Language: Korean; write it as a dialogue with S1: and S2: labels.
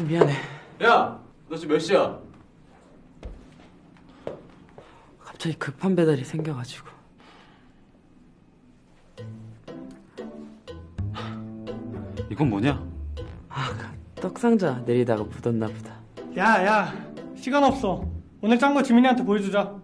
S1: 미안해.
S2: 야, 너 지금 몇 시야?
S1: 갑자기 급한 배달이 생겨가지고.
S2: 이건 뭐냐?
S1: 떡상자 내리다가 묻었나 보다.
S3: 야, 시간 없어. 오늘 짠 거 지민이한테 보여주자.